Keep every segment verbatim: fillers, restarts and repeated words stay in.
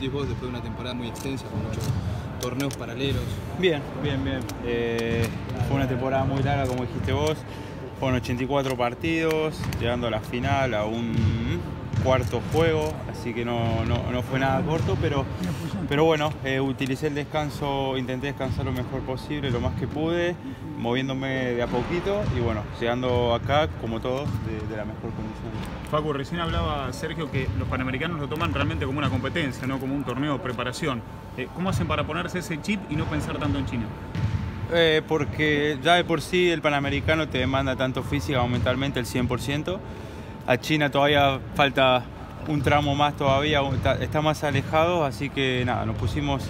sentís vos después de una temporada muy extensa, con muchos torneos paralelos? Bien, bien, bien. Eh, fue una temporada muy larga, como dijiste vos. Fueron ochenta y cuatro partidos, llegando a la final, a un cuarto juego, así que no, no, no fue nada corto, pero, pero bueno, eh, utilicé el descanso, intenté descansar lo mejor posible, lo más que pude, moviéndome de a poquito y bueno, llegando acá, como todos, de, de la mejor condición. Facu, recién hablaba Sergio que los Panamericanos lo toman realmente como una competencia, no como un torneo de preparación. Eh, ¿Cómo hacen para ponerse ese chip y no pensar tanto en China? Eh, porque ya de por sí el Panamericano te demanda tanto física o mentalmente el cien por ciento. A China todavía falta un tramo más todavía, está, está más alejado, así que nada, nos pusimos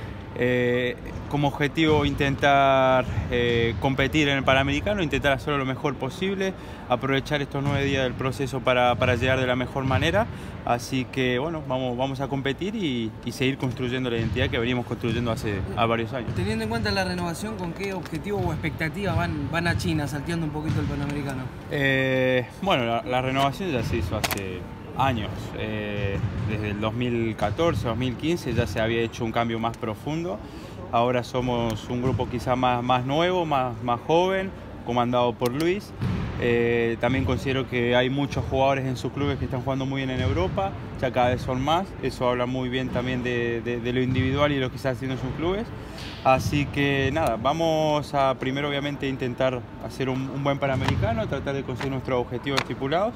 eh, como objetivo intentar eh, competir en el Panamericano, intentar hacerlo lo mejor posible, aprovechar estos nueve días del proceso para, para llegar de la mejor manera. Así que bueno, vamos, vamos a competir y, y seguir construyendo la identidad que venimos construyendo hace a varios años. Teniendo en cuenta la renovación, ¿con qué objetivo o expectativa van, van a China, salteando un poquito el Panamericano? Eh, bueno, la, la renovación ya se hizo hace años. Eh, desde el dos mil catorce, dos mil quince ya se había hecho un cambio más profundo. Ahora somos un grupo quizá más, más nuevo, más, más joven, comandado por Luis. Eh, también considero que hay muchos jugadores en sus clubes que están jugando muy bien en Europa, ya cada vez son más, eso habla muy bien también de, de, de lo individual y lo que están haciendo en sus clubes. Así que nada, vamos a primero obviamente intentar hacer un, un buen Panamericano, tratar de conseguir nuestros objetivos estipulados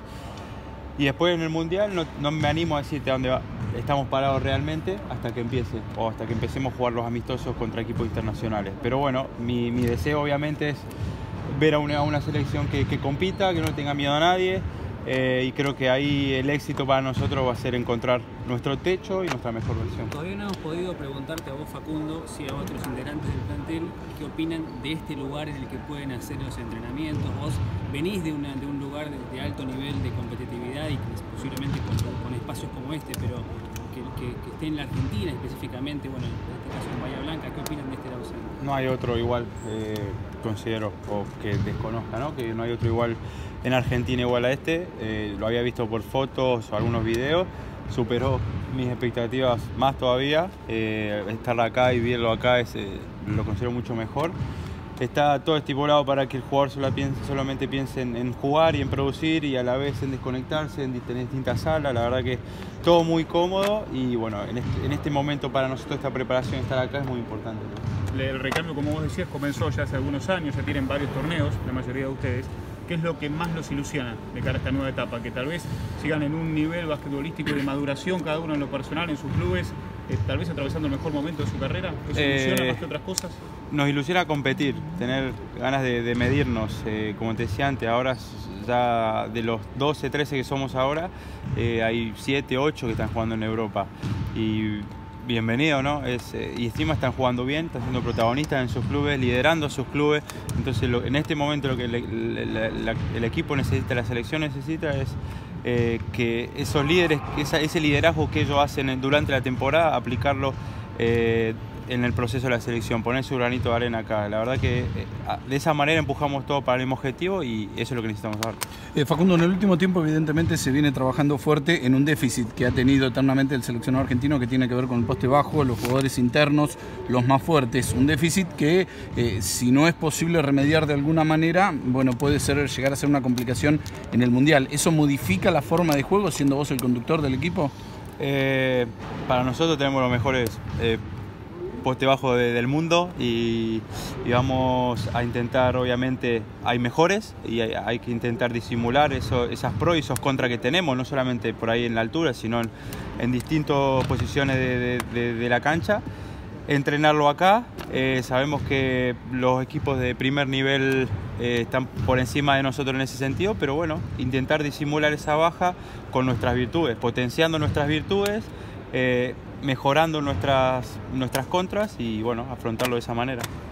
y después en el Mundial no, no me animo a decirte a dónde va, estamos parados realmente hasta que empiece o hasta que empecemos a jugar los amistosos contra equipos internacionales. Pero bueno, mi, mi deseo obviamente es ver a una, a una selección que, que compita, que no tenga miedo a nadie, eh, y creo que ahí el éxito para nosotros va a ser encontrar nuestro techo y nuestra mejor versión. Todavía no hemos podido preguntarte a vos, Facundo, si a otros integrantes del plantel, qué opinan de este lugar en el que pueden hacer los entrenamientos. Vos venís de, una, de un lugar de, de alto nivel de competitividad y que posiblemente con, con espacios como este, pero que, que, que esté en la Argentina específicamente, bueno, en este caso en Bahía Blanca, ¿qué opinan de este lado? No hay otro igual, eh, considero, o que desconozca, ¿no? Que no hay otro igual en Argentina igual a este. Eh, lo había visto por fotos o algunos videos, superó mis expectativas más todavía. Eh, estar acá y verlo acá es, eh, lo considero mucho mejor. Está todo estipulado para que el jugador solo piense, solamente piense en, en jugar y en producir y a la vez en desconectarse, en, en distintas salas. La verdad que todo muy cómodo y bueno, en este, en este momento para nosotros esta preparación, estar acá es muy importante, ¿no? El recambio, como vos decías, comenzó ya hace algunos años, ya tienen varios torneos, la mayoría de ustedes. ¿Qué es lo que más los ilusiona de cara a esta nueva etapa? Que tal vez sigan en un nivel basquetbolístico de maduración, cada uno en lo personal, en sus clubes, eh, tal vez atravesando el mejor momento de su carrera. ¿Eso eh, ilusiona más que otras cosas? Nos ilusiona competir, tener ganas de, de medirnos. Eh, como te decía antes, ahora ya de los doce, trece que somos ahora, eh, hay siete, ocho que están jugando en Europa. Y bienvenido, ¿no? Es, eh, y encima están jugando bien, están siendo protagonistas en sus clubes, liderando sus clubes. Entonces, lo, en este momento lo que le, le, le, la, el equipo necesita, la selección necesita es eh, que esos líderes, que esa, ese liderazgo que ellos hacen durante la temporada, aplicarlo eh, en el proceso de la selección, poner su granito de arena acá. La verdad que eh, de esa manera empujamos todo para el mismo objetivo y eso es lo que necesitamos ahora. Eh, Facundo, en el último tiempo evidentemente se viene trabajando fuerte en un déficit que ha tenido eternamente el seleccionado argentino, que tiene que ver con el poste bajo, los jugadores internos, los más fuertes. Un déficit que eh, si no es posible remediar de alguna manera, bueno, puede ser, llegar a ser una complicación en el Mundial. ¿Eso modifica la forma de juego siendo vos el conductor del equipo? Eh, para nosotros tenemos los mejores eh, poste bajo de, del mundo y, y vamos a intentar, obviamente hay mejores y hay, hay que intentar disimular eso, esas pros y esos contras que tenemos, no solamente por ahí en la altura, sino en, en distintas posiciones de, de, de, de la cancha. Entrenarlo acá, eh, sabemos que los equipos de primer nivel eh, están por encima de nosotros en ese sentido, pero bueno, intentar disimular esa baja con nuestras virtudes, potenciando nuestras virtudes, eh, mejorando nuestras, nuestras contras y bueno, afrontarlo de esa manera.